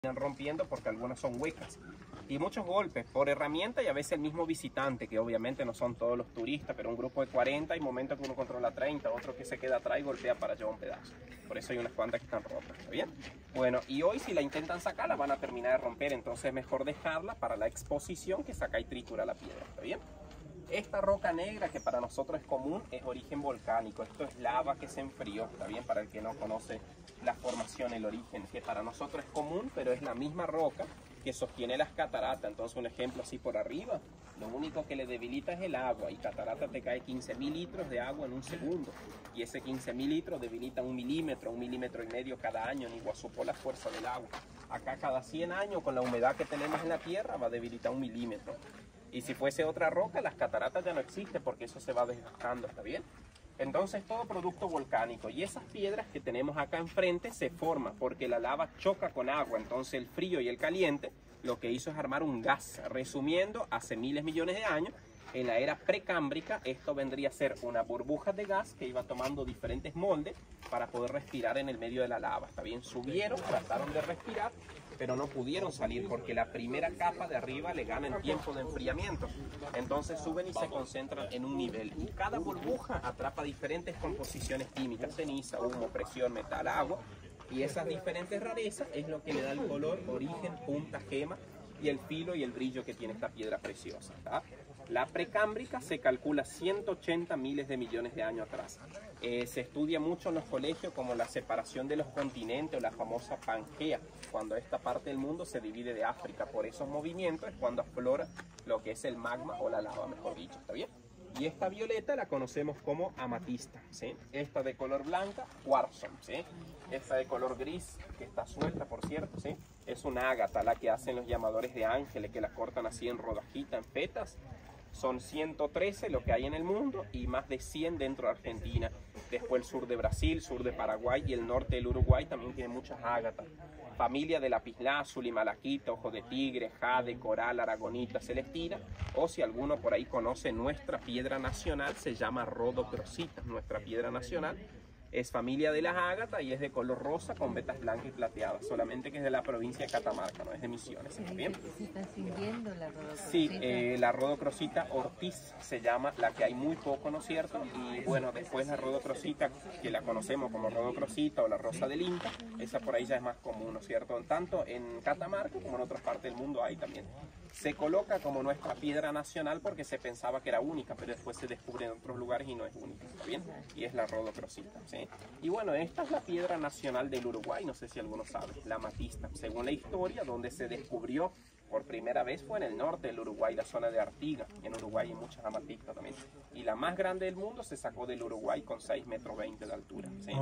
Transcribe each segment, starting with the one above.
rompiendo porque algunas son huecas y muchos golpes por herramienta y a veces el mismo visitante, que obviamente no son todos los turistas, pero un grupo de 40 hay momentos que uno controla 30, otro que se queda atrás y golpea para llevar un pedazo. Por eso hay unas cuantas que están rotas, ¿está bien? Bueno, y hoy si la intentan sacar la van a terminar de romper, entonces es mejor dejarla para la exposición que saca y tritura la piedra, ¿está bien? Esta roca negra que para nosotros es común es origen volcánico. Esto es lava que se enfrió, ¿está bien? Para el que no conoce la formación, el origen, que para nosotros es común, pero es la misma roca que sostiene las cataratas. Entonces un ejemplo así por arriba, lo único que le debilita es el agua y catarata te cae 15.000 litros de agua en un segundo. Y ese 15.000 litros debilita 1 milímetro, 1,5 milímetros cada año en Iguazú por la fuerza del agua. Acá cada 100 años con la humedad que tenemos en la tierra va a debilitar 1 milímetro. Y si fuese otra roca, las cataratas ya no existen porque eso se va desgastando, ¿está bien? Entonces todo producto volcánico y esas piedras que tenemos acá enfrente se forman porque la lava choca con agua, entonces el frío y el caliente lo que hizo es armar un gas. Resumiendo, hace miles millones de años, en la era precámbrica, esto vendría a ser una burbuja de gas que iba tomando diferentes moldes para poder respirar en el medio de la lava, ¿está bien? Subieron, trataron de respirar, pero no pudieron salir porque la primera capa de arriba le gana en tiempo de enfriamiento. Entonces suben y se concentran en un nivel. Y cada burbuja atrapa diferentes composiciones químicas, ceniza, humo, presión, metal, agua. Y esas diferentes rarezas es lo que le da el color, origen, punta, gema y el filo y el brillo que tiene esta piedra preciosa, ¿tá? La precámbrica se calcula 180 miles de millones de años atrás. Se estudia mucho en los colegios como la separación de los continentes o la famosa Pangea, cuando esta parte del mundo se divide de África. Por esos movimientos es cuando aflora lo que es el magma o la lava, mejor dicho, ¿está bien? Y esta violeta la conocemos como amatista, ¿sí? Esta de color blanca, cuarzo, ¿sí? Esta de color gris, que está suelta, por cierto, ¿sí? Es una ágata, la que hacen los llamadores de ángeles, que la cortan así en rodajita, en petas. Son 113 lo que hay en el mundo y más de 100 dentro de Argentina. Después el sur de Brasil, sur de Paraguay y el norte del Uruguay también tiene muchas ágatas. Familia de lapislázuli, malaquita, ojo de tigre, jade, coral, aragonita, celestina. O si alguno por ahí conoce nuestra piedra nacional, se llama rodocrosita, nuestra piedra nacional. Es familia de las ágatas y es de color rosa con vetas blancas y plateadas, solamente que es de la provincia de Catamarca, no es de Misiones, ¿está bien? ¿Se está extinguiendo la rodocrosita? Sí, la rodocrosita ortiz se llama, la que hay muy poco, ¿no es cierto? Y bueno, después la rodocrosita, que la conocemos como rodocrosita o la rosa del Inca, esa por ahí ya es más común, ¿no es cierto? Tanto en Catamarca como en otras partes del mundo hay también. Se coloca como nuestra piedra nacional porque se pensaba que era única, pero después se descubre en otros lugares y no es única, ¿está bien? Y es la rodocrosita, ¿sí? Y bueno, esta es la piedra nacional del Uruguay, no sé si alguno sabe, la amatista. Según la historia, donde se descubrió por primera vez fue en el norte del Uruguay, la zona de Artigas. En Uruguay hay muchas amatistas también. Y la más grande del mundo se sacó del Uruguay con 6,20 metros de altura, ¿sí?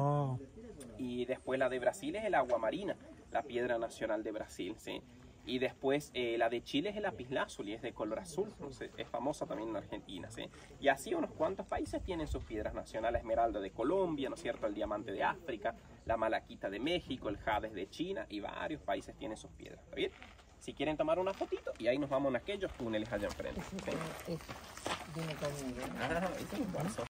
Y después la de Brasil es el aguamarina, la piedra nacional de Brasil, ¿sí? Y después la de Chile es el lapislázuli, es de color azul, ¿no? Es famosa también en Argentina, ¿sí? Y así unos cuantos países tienen sus piedras nacionales, la esmeralda de Colombia, ¿no es cierto?, el diamante de África, la malaquita de México, el jade de China, y varios países tienen sus piedras, ¿está bien? Si quieren tomar una fotito, y ahí nos vamos en aquellos túneles allá enfrente, ¿sí? Viene conmigo. Ah, ese es un cuarzo.